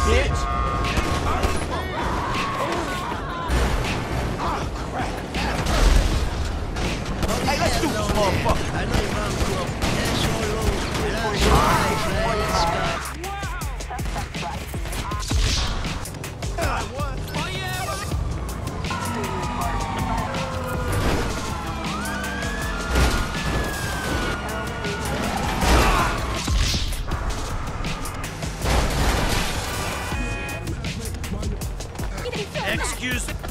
bitch! Hey, let's do this, motherfucker! I know you're wrong, bro. That's all those without your life, man, Scott. Excuse me.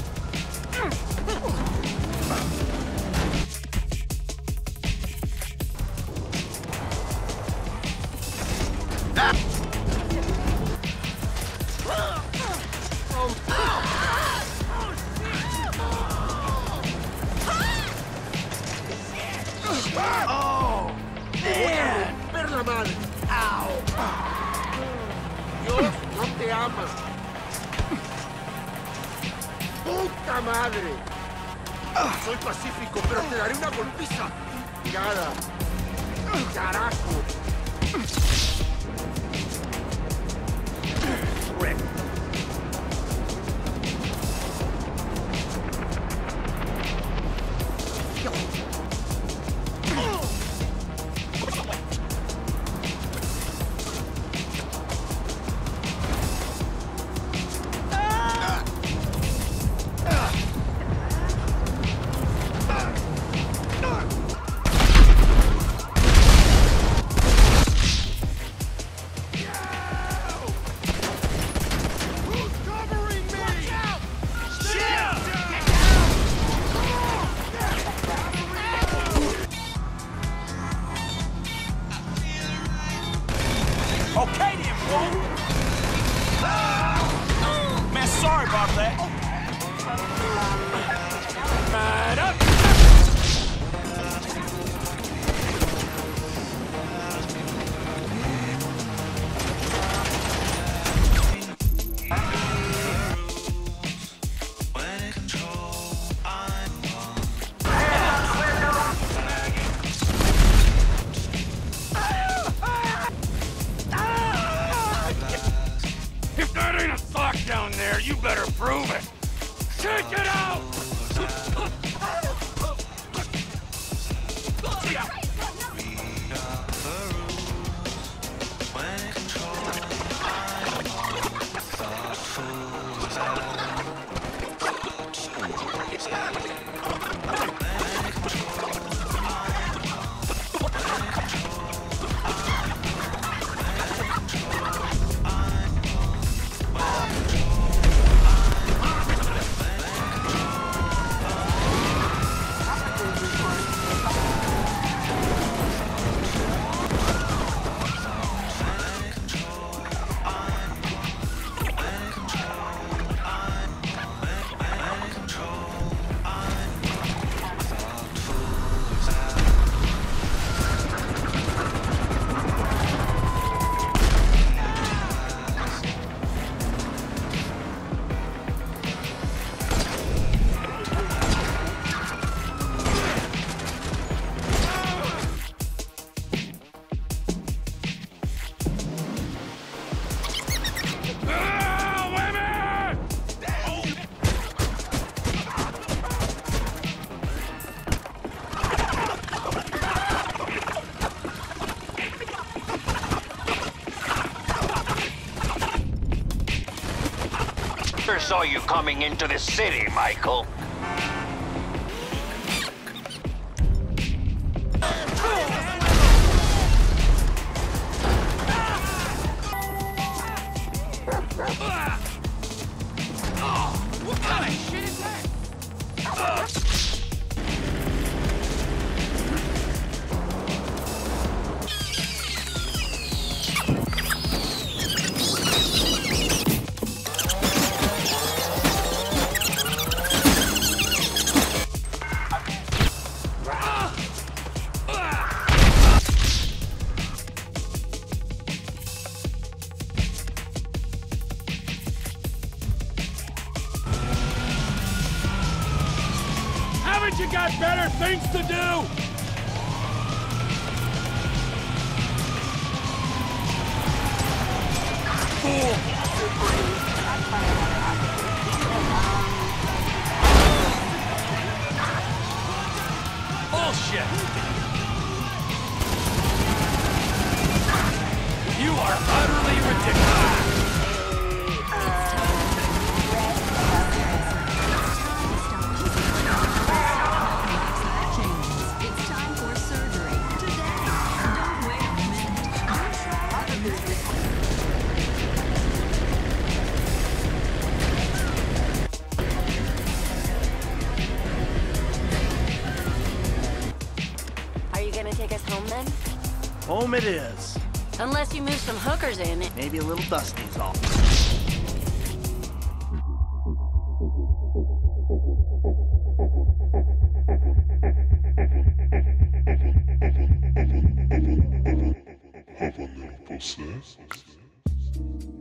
Oh, man. ¡Ver la madre! ¡Au! Dios no te ama. ¡Puta madre! Soy pacífico, pero te daré una golpiza. Mirada. Carajo. Okay then, fool! Man, sorry about that. Right up! If that ain't a sock down there, you better prove it! Take it out! Saw you coming into the city, Michael. What kind of shit is that? Haven't you got better things to do? Fool! home it is. Unless you move some hookers in it. Maybe a little dusty's all. Have a little possessed.